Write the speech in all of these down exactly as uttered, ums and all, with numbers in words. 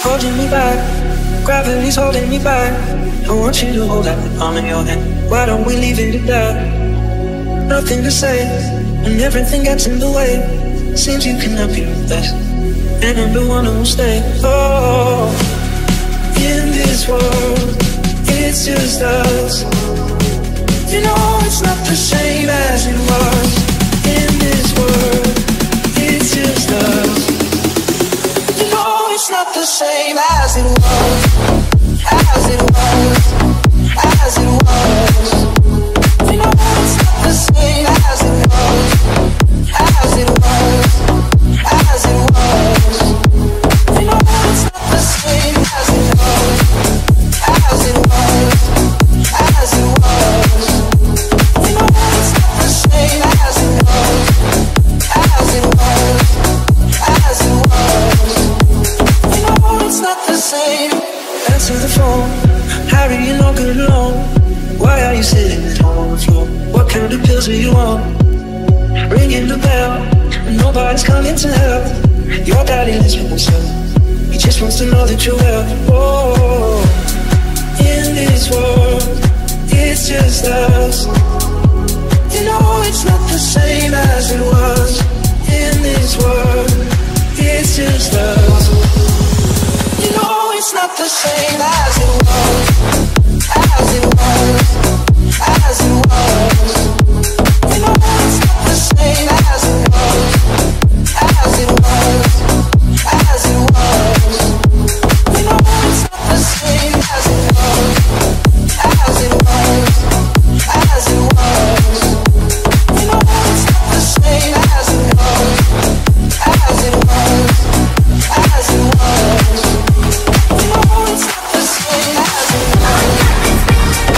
holding me back. Gravity's holding me back. I want you to hold that palm in your hand. Why don't we leave it at that? Nothing to say, and everything gets in the way. Seems you cannot be with us, and I'm the one who will stay. Oh, in this world, it's just us. You know it's not the same as it was. In this world, it's just us. You know it's not the same as it was. As it was. As it was. You know it's not the same as it was. As it was. As it was. You know it's not the same as it was. As it was. As it was. You know it's not the same as it was. As it was. As it was. You know it's not the same. Answer the phone. Harry, you're no good alone. Why are you sitting at home on the floor? What kind of pills do you want? Ringing the bell, and nobody's coming to help. Your daddy lives with himself. He just wants to know that you're well. Oh, in this world, it's just us. You know it's not the same as it was. In this world, it's just us. You know it's not the same as it was. As it was. As it was. You know it's not the same as it was. As it was. As it was. You know it's not the same as it was. As it was. As it was. You know it's not the same as it was. As it was. As it was. You know it's not the same as it was.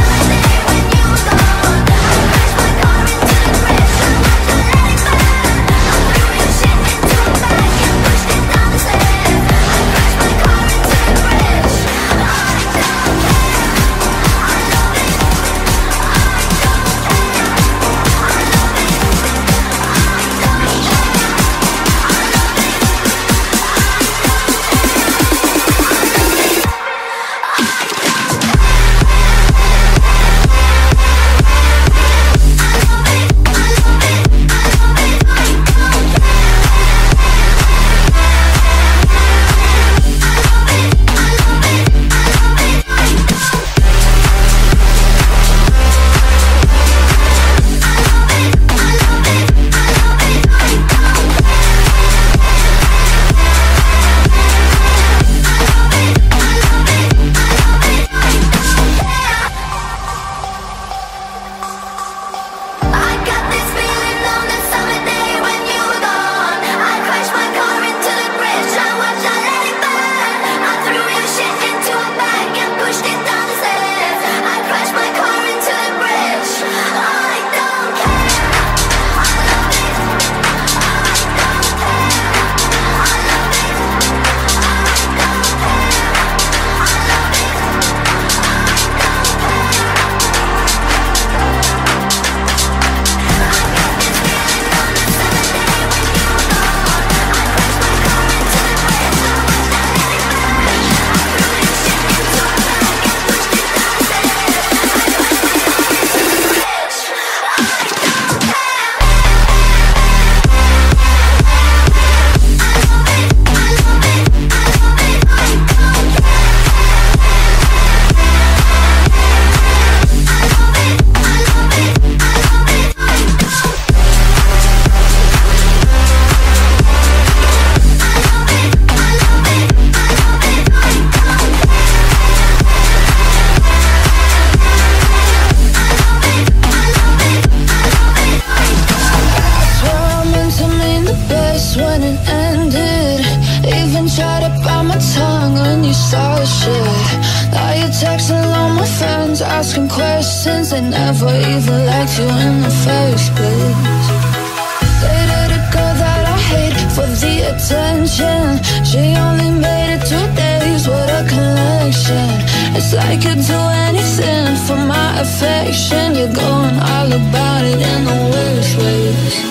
Asking questions, they never even liked you in the first place. Dated a girl that I hate for the attention. She only made it two days, what a connection. It's like you'd do anything for my affection. You're going all about it in the worst ways.